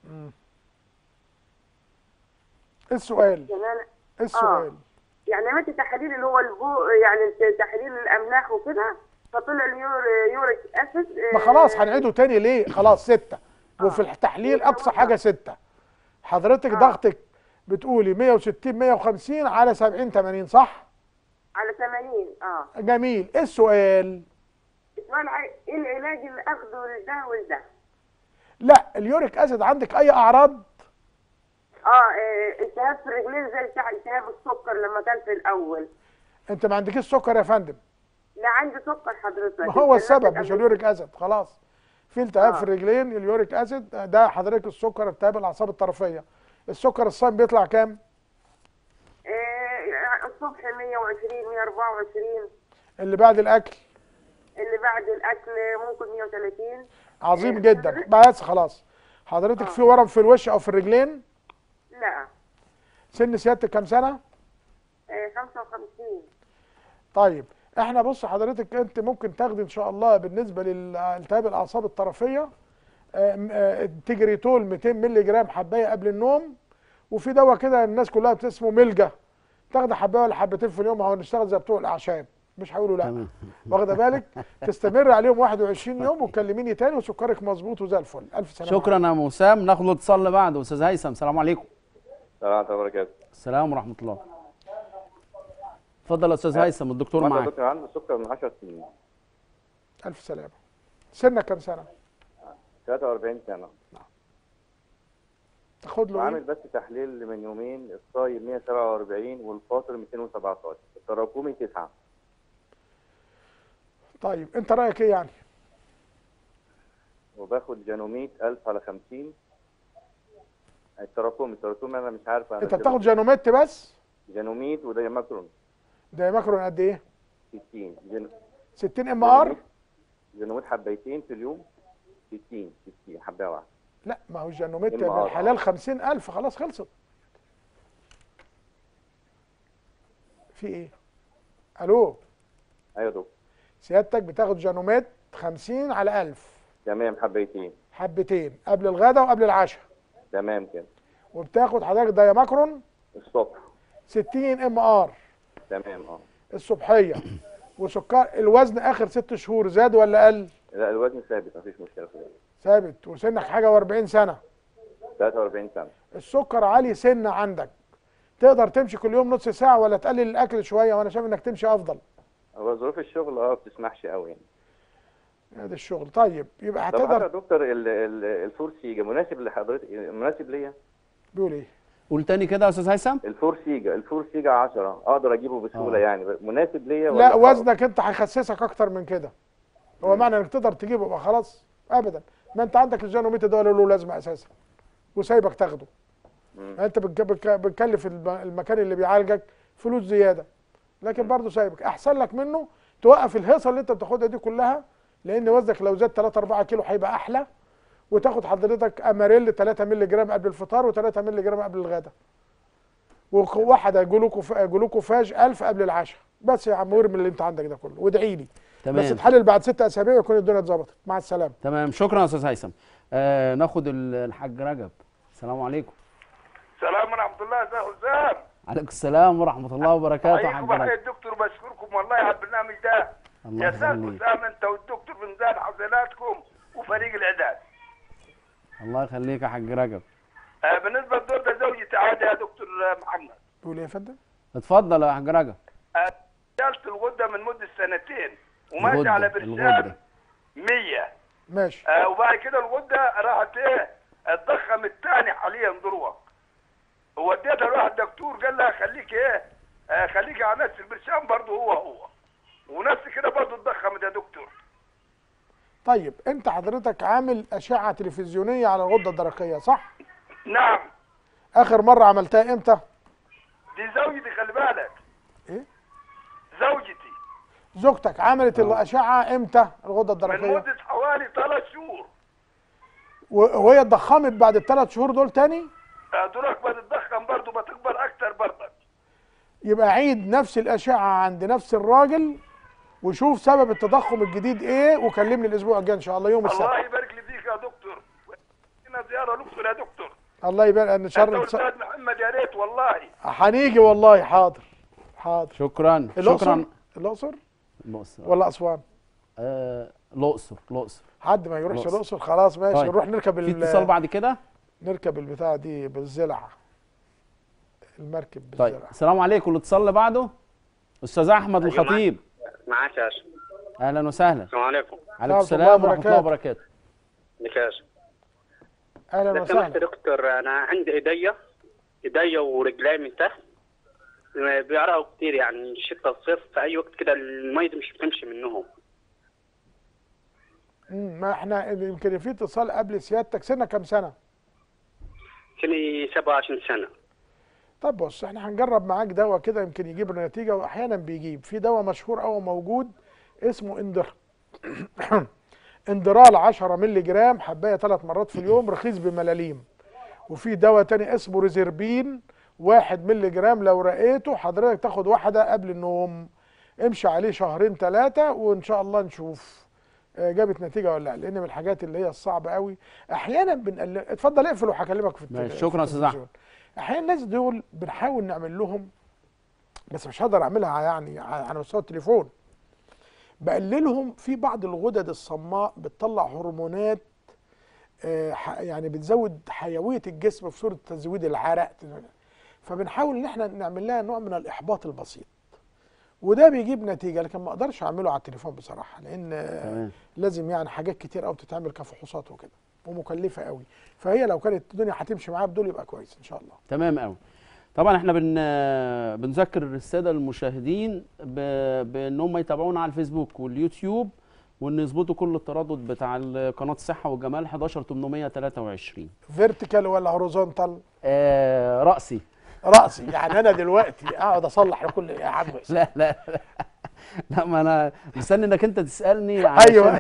ايه السؤال؟ ايه السؤال؟ يعني عملت تحاليل اللي هو يعني تحليل الاملاح وكده، فطلع اليوريك اسيد. ما خلاص هنعيده تاني ليه؟ خلاص 6. وفي التحليل اقصى حاجه 6. حضرتك ضغطك بتقولي 160 150 على 70 80 صح؟ على 80. جميل. ايه السؤال؟ السؤال ايه العلاج اللي اخده لده ولده؟ لا، اليوريك اسيد عندك اي اعراض؟ التهاب في الرجلين زي بتاع التهاب السكر لما كان في الاول. انت ما عندكيش سكر يا فندم؟ لا عندي سكر حضرتك. ما هو السبب مش اليوريك اسيد. خلاص، في التهاب في الرجلين، اليوريك اسيد ده حضرتك السكر، التهاب الاعصاب الطرفيه. السكر الصايم بيطلع كام؟ الصبح 120 124. اللي بعد الاكل؟ اللي بعد الاكل ممكن 130. عظيم جدا. بس خلاص حضرتك في ورم في الوش او في الرجلين؟ لا. سن سيادتك كام سنه؟ 55. طيب احنا بص حضرتك، انت ممكن تاخدي ان شاء الله بالنسبه للالتهاب الاعصاب الطرفيه تجريتول 200 مللي جرام حبايه قبل النوم، وفي دواء كده الناس كلها بتسمه ملجا، تاخدي حبايه ولا حبتين في اليوم، هنشتغل زي بتوع الاعشاب مش هيقولوا لا. واخده بالك؟ تستمر عليهم 21 يوم وتكلميني تاني وسكرك مظبوط وزي الفل. الف سلامه. شكرا يا ام وسام. ناخد الاتصال اللي بعده. استاذ هيثم، السلام عليكم. السلام عليكم وبركاته. السلام ورحمه الله. اتفضل يا استاذ هيثم، الدكتور معاك. الدكتور عنده سكر من 10 سنين. الف سلامه. سنك كام سنه؟ 43 سنه. تاخد له عامل بس تحليل من يومين، الصايم 147 والفاطر 217، التراكمي 9. طيب انت رايك ايه يعني؟ وباخد جانوميت 1000 على 50. التراكمي انا مش عارف. انت بتاخد جانوميت بس؟ جانوميت ودايماكرون. دايماكرون قد ايه؟ 60. 60 ام ار؟ جانوميت حبايتين في اليوم. 60 حبايه واحده. لا، ما هو الجانوميت من الحلال 50,000 خلاص خلصت. في ايه؟ الو. ايوه دكتور. سيادتك بتاخد جانوميت 50 على 1000. تمام. حبتين قبل الغداء وقبل العشاء. تمام كده. وبتاخد حضرتك دايماكرون الصبح. 60 MR تمام الصبحيه. وسكر الوزن اخر 6 شهور زاد ولا قل؟ لا الوزن ثابت مفيش مشكله في الوزن. ثابت. وسنك حاجه و40 سنه. 43 سنه. السكر عالي سنه عندك. تقدر تمشي كل يوم نص ساعه ولا تقلل الاكل شويه؟ وانا شايف انك تمشي افضل. هو ظروف الشغل ما بتسمحش قوي يعني. هذا الشغل. طيب يبقى طب هتقدر. يا دكتور الفور سيجا مناسب لحضرتك؟ مناسب ليا؟ بيقول ايه؟ قول تاني كده يا استاذ هيثم. الفور سيجا 10 اقدر اجيبه بسهوله يعني، مناسب ليا ولا؟ لا وزنك انت هيخسسك اكتر من كده. هو معنى انك تقدر تجيبه يبقى خلاص؟ ابدا. ما انت عندك الجانوميتا ده ولا له لازمه اساسا وسايبك تاخده. انت بتكلف المكان اللي بيعالجك فلوس زياده، لكن برضه سايبك. احسن لك منه توقف الهيصه اللي انت بتاخدها دي كلها، لان وزنك لو زاد 3 4 كيلو هيبقى احلى. وتاخد حضرتك اماريل 3 مللي جرام قبل الفطار و3 مللي جرام قبل الغداء، وواحده جلوكوفاج 1000 قبل العشاء. بس يا عم وارمي اللي انت عندك ده كله وادعي لي. تمام. بس تحلل بعد 6 اسابيع ويكون الدنيا اتظبطت. مع السلامه. تمام، شكرا يا استاذ هيثم. ناخد الحاج رجب. السلام عليكم. السلام ورحمه الله. ازيك يا حسام؟ عليكم السلام ورحمه الله وبركاته يا حاج رجب. رجب. الدكتور بشكركم والله على البرنامج ده. الله يا استاذ يخليك. حسام انت والدكتور في ميزان حسناتكم وفريق الاعداد. الله يخليك يا حاج رجب. بالنسبه للدور ده زوجتي عادة يا دكتور محمد. تقول ايه يا فندم؟ اتفضل يا حاج رجب. شلت الغده من مده 2 سنين وماشي على برشام 100. ماشي. وبعد كده الغده راحت ايه اتضخم الثاني حاليا ذروه. وديتها لواحد دكتور قال لها خليك ايه خليك على نفس البرشام برضه هو ونفس كده برضه اتضخمت يا دكتور. طيب انت حضرتك عامل اشعه تلفزيونيه على الغده الدرقيه صح؟ نعم. اخر مره عملتها امتى؟ دي زوجتي خلي بالك. ايه؟ زوجتي. زوجتك عملت الاشعه امتى الغده الدرقيه؟ من مده حوالي 3 شهور. وهي اتضخمت بعد ال3 شهور دول تاني؟ دورك بتتضخم برضه بتكبر اكتر برضك. يبقى عيد نفس الاشعه عند نفس الراجل وشوف سبب التضخم الجديد ايه وكلمني الاسبوع الجاي ان شاء الله يوم السبت. الله يبارك لي فيك يا دكتور. هنا زياره الاقصر يا دكتور. الله يبارك ان شاء الله. انت والاستاذ محمد يا ريت والله. هنيجي والله. حاضر حاضر. شكرا. شكرا. الاقصر ولا اسوان؟ الاقصر. حد ما يروحش الاقصر خلاص ماشي. طيب. نروح نركب في اتصال بعد كده؟ نركب البتاعه دي بالزلعه. المركب بالزلعه. طيب السلام عليكم. الاتصال اللي بعده استاذ احمد الخطيب. معاك يا شيخ. اهلا وسهلا. السلام عليكم. عليكم السلام ورحمه الله وبركاته. لك يا شيخ. اهلا وسهلا. لو سمحت دكتور انا عندي ايديا ورجلي من تحت بيعرقوا كتير يعني الشتاء الصيف في اي وقت كده الميه مش بتمشي منهم. ما احنا يمكن في اتصال قبل سيادتك. سنه كام سنه؟ سني 27 سنه. طب بص احنا هنجرب معاك دواء كده يمكن يجيب نتيجه واحيانا بيجيب. في دواء مشهور قوي موجود اسمه اندرال 10 مللي جرام حبايه 3 مرات في اليوم رخيص بملاليم. وفي دواء تاني اسمه ريزربين 1 مللي جرام لو رقيته حضرتك تاخد واحده قبل النوم. امشي عليه 2 3 وان شاء الله نشوف جابت نتيجه ولا لا، لان من الحاجات اللي هي الصعبه قوي احيانا بنقلل. اتفضل اقفل وهكلمك في التليفون. شكرا يا استاذ احمد. احيانا الناس دول بنحاول نعمل لهم بس مش هقدر اعملها يعني على مستوى التليفون. بقللهم في بعض الغدد الصماء بتطلع هرمونات يعني بتزود حيويه الجسم في صوره تزويد العرق. فبنحاول ان احنا نعمل لها نوع من الاحباط البسيط وده بيجيب نتيجه، لكن ما اقدرش اعمله على التليفون بصراحه لان لازم يعني حاجات كتير قوي بتتعمل كفحوصات وكده ومكلفه قوي. فهي لو كانت الدنيا هتمشي معاها بدول يبقى كويس ان شاء الله. تمام قوي. طبعا احنا بنذكر الساده المشاهدين بان هم يتابعونا على الفيسبوك واليوتيوب وان يظبطوا كل التردد بتاع قناه الصحه والجمال 11823. فيرتيكال ولا هوريزونتال؟ راسي يعني انا دلوقتي اقعد اصلح لكل يا عم. لا ما انا مستني انك انت تسالني. ايوه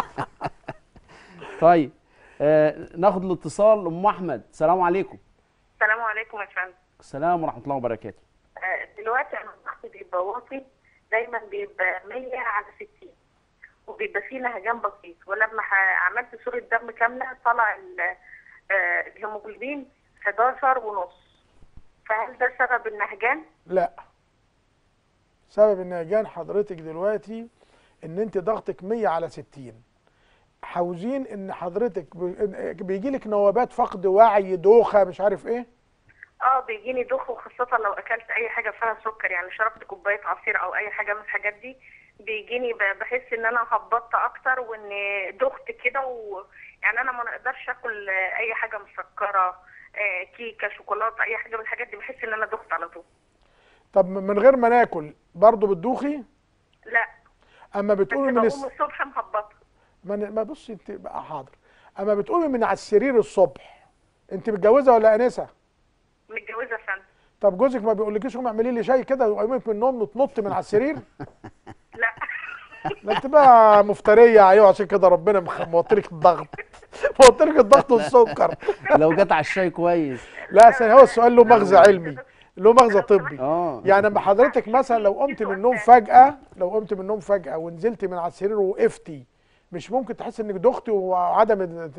طيب ناخد الاتصال. ام احمد. السلام عليكم. السلام عليكم يا فندم. السلام ورحمه الله وبركاته. دلوقتي انا الضغط بيبقى واطي دايما بيبقى 100 على 60 وبيبقى فيه نهجان بسيط، ولما عملت صوره دم كامله طلع الهيموجلوبين 11 ونص. فهل ده سبب النهجان؟ لا، سبب النهجان حضرتك دلوقتي ان انت ضغطك 100 على 60. عاوزين ان حضرتك بيجي لك نوبات فقد وعي، دوخه، مش عارف ايه. بيجيني دوخ، وخاصة لو اكلت اي حاجة فيها سكر، يعني شربت كوباية عصير او اي حاجة من الحاجات دي بيجيني بحس ان انا هبطت اكتر وان دخت كده يعني انا ما نقدرش اكل اي حاجة مسكرة، كيكة، شوكولاتة، اي حاجة من الحاجات دي بحس ان انا دخت على طول. طب من غير ما ناكل برضه بتدوخي؟ لا، اما بتقومي بس بقوم الصبح مهبطة. ما بصي انت بقى حاضر. اما بتقومي من على السرير الصبح، انت متجوزه ولا انسه؟ متجوزه فندم. طب جوزك ما بيقولكيش قومي اعملي لي شاي كده وقومك من النوم تنط من على السرير؟ لا. ده انت بقى مفتريه. ايوه، عشان كده ربنا موطيلك الضغط. موطيلك الضغط والسكر. لو جت على الشاي كويس. لا، هو السؤال له مغزى علمي، له مغزى طبي. يعني لما حضرتك مثلا لو قمت من النوم فجأة، ونزلتي من على السرير ووقفتي، مش ممكن تحس انك دختي وعدم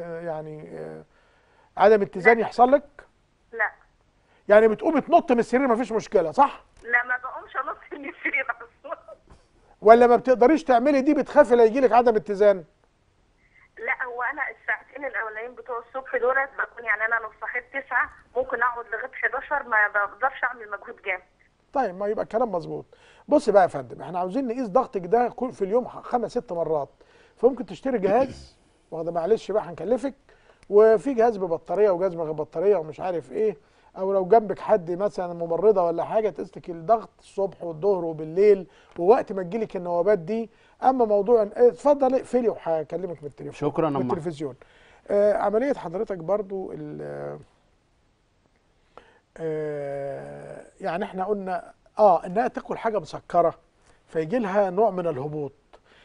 عدم اتزان يحصل لك؟ لا. يعني بتقومي تنط من السرير مفيش مشكله، صح؟ لا، ما بقومش انط من السرير اصلا. ولا ما بتقدريش تعملي دي، بتخافي لا يجيلك عدم اتزان؟ لا، هو انا الساعتين الاولانيين بتوع الصبح دولت بكون، يعني انا لو صحيت 9 ممكن اقعد لغايه 11 ما بقدرش اعمل مجهود جامد. طيب، ما يبقى الكلام مظبوط. بص بقى يا فندم، احنا عاوزين نقيس ضغطك ده في اليوم 5 6 مرات. فممكن تشتري جهاز، واخده معلش بقى هنكلفك، وفي جهاز ببطاريه وجهاز من غير بطاريه ومش عارف ايه، او لو جنبك حد مثلا ممرضه ولا حاجه تقيس لك الضغط الصبح والظهر وبالليل ووقت ما تجيلك النوبات دي. اما موضوع اتفضل اقفلي وهكلمك من التليفون. شكرا. من التلفزيون. عمليه حضرتك برضو يعني احنا قلنا انها تاكل حاجه مسكره فيجي لها نوع من الهبوط.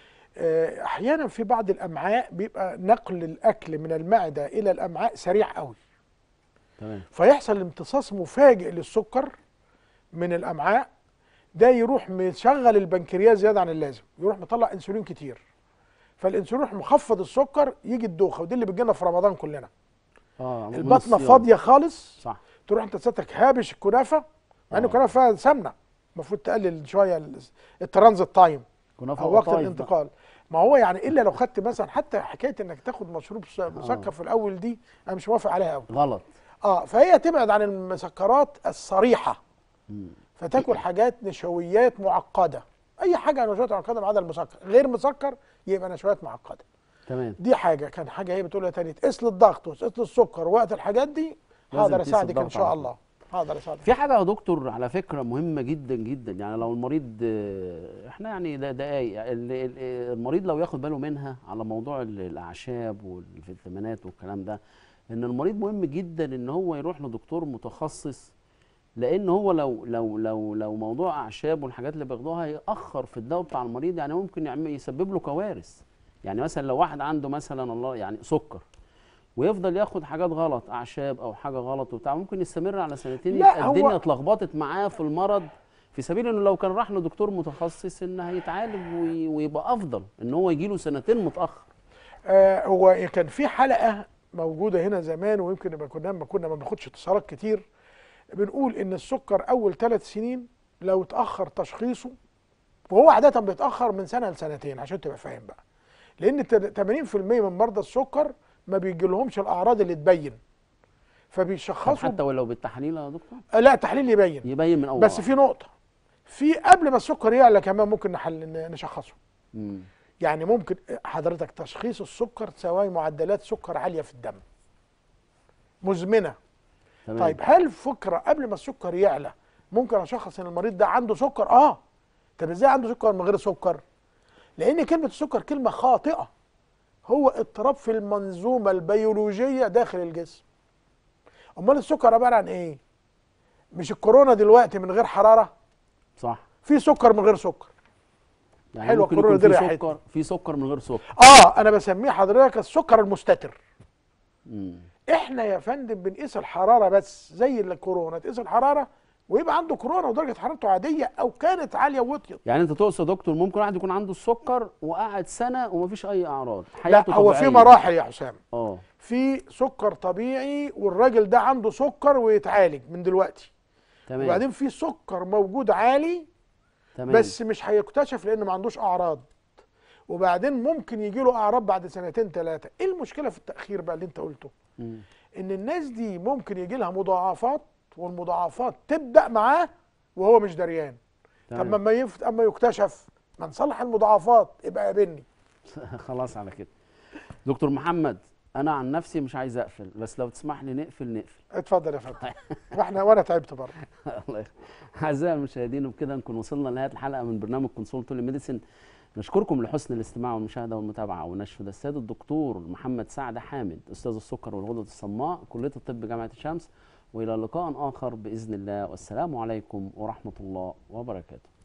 احيانا في بعض الامعاء بيبقى نقل الاكل من المعده الى الامعاء سريع قوي. تمام. فيحصل امتصاص مفاجئ للسكر من الامعاء، ده يروح مشغل البنكرياس زياده عن اللازم، يروح مطلع انسولين كتير، فالانسولين يروح مخفض السكر، يجي الدوخه، ودي اللي بتجينا في رمضان كلنا. البطنه فاضيه خالص، صح. تروح انت ساتك هابش الكنافه، مع ان الكنافه فيها سمنه، المفروض تقلل شويه الترانزيت تايم او وقت الانتقال. ما هو يعني الا لو خدت مثلا، حتى حكايه انك تاخد مشروب مسكر في الاول دي انا مش موافق عليها قوي. غلط. فهي تبعد عن المسكرات الصريحه، فتاكل حاجات نشويات معقده، اي حاجه نشويات معقده ما عدا المسكر، غير مسكر يبقى نشويات معقده. تمام. دي حاجه. كان حاجه هي بتقولها تاني، تقيس لي الضغط وتقيس لي السكر وقت الحاجات دي، هقدر اساعدك ان شاء الله. هقدر اساعدك. في حاجه يا دكتور على فكره مهمه جدا جدا، يعني لو المريض احنا يعني ده دقايق المريض لو ياخد باله منها على موضوع الاعشاب والفيتامينات والكلام ده، ان المريض مهم جدا ان هو يروح لدكتور متخصص، لان هو لو موضوع اعشاب والحاجات اللي بياخدوها هيأخر في الدواء بتاع المريض، يعني ممكن يسبب له كوارث. يعني مثلا لو واحد عنده مثلا الله يعني سكر ويفضل ياخد حاجات غلط، اعشاب او حاجه غلط وبتاع، ممكن يستمر على سنتين، يبقى الدنيا اتلخبطت معاه في المرض، في سبيل انه لو كان راح لدكتور متخصص ان هيتعالج ويبقى افضل ان هو يجي له سنتين متاخر. هو كان في حلقه موجوده هنا زمان، ويمكن كنا ما بناخدش اتصالات كتير، بنقول ان السكر اول 3 سنين لو اتاخر تشخيصه، وهو عاده بيتاخر من سنه لسنتين عشان تبقى فاهم بقى، لان 80% من مرضى السكر ما بيجيلهمش الاعراض اللي تبين، فبيشخصوا حتى ولو بالتحليل يا دكتور؟ لا، التحليل يبين من اول. بس في نقطه، في قبل ما السكر يعلى كمان ممكن نشخصه. يعني ممكن حضرتك تشخيص السكر تساوي معدلات سكر عاليه في الدم مزمنه. تمام. طيب هل فكره قبل ما السكر يعلى ممكن اشخص ان المريض ده عنده سكر؟ طب ازاي عنده سكر من غير سكر؟ لان كلمه السكر كلمه خاطئه، هو اضطراب في المنظومه البيولوجيه داخل الجسم. امال السكر عباره عن ايه؟ مش الكورونا دلوقتي من غير حراره؟ صح. في سكر من غير سكر. يعني حلو الكورونا دي سكر، في سكر من غير سكر. انا بسميه حضرتك السكر المستتر. احنا يا فندم بنقيس الحراره بس، زي الكورونا تقيس الحراره ويبقى عنده كورونا ودرجه حرارته عاديه او كانت عاليه وطيت. يعني انت تقصد يا دكتور ممكن واحد يكون عنده السكر وقعد سنه ومفيش اي اعراض، حياته لا، هو طبيعية. في مراحل يا حسام. في سكر طبيعي والراجل ده عنده سكر ويتعالج من دلوقتي، تمام. وبعدين في سكر موجود عالي تمام. بس مش هيكتشف لان ما عندوش اعراض، وبعدين ممكن يجي له اعراض بعد سنتين ثلاثه. ايه المشكله في التاخير بقى اللي انت قلته؟ ان الناس دي ممكن يجي لها مضاعفات، والمضاعفات تبدا معاه وهو مش دريان. طب اما يكتشف ما نصلح المضاعفات يبقى قابلني. خلاص على كده. دكتور محمد، انا عن نفسي مش عايز اقفل، بس لو تسمح لي نقفل. اتفضل يا فندم. وانا تعبت برضه. الله يخليك. اعزائي المشاهدين، وبكده نكون وصلنا لنهايه الحلقه من برنامج كونسول تولي ميديسن. نشكركم لحسن الاستماع والمشاهده والمتابعه، ونشهد السيد الدكتور محمد سعد حامد، استاذ السكر والغدد الصماء، كليه الطب جامعه الشمس. والى لقاء اخر باذن الله، والسلام عليكم ورحمه الله وبركاته.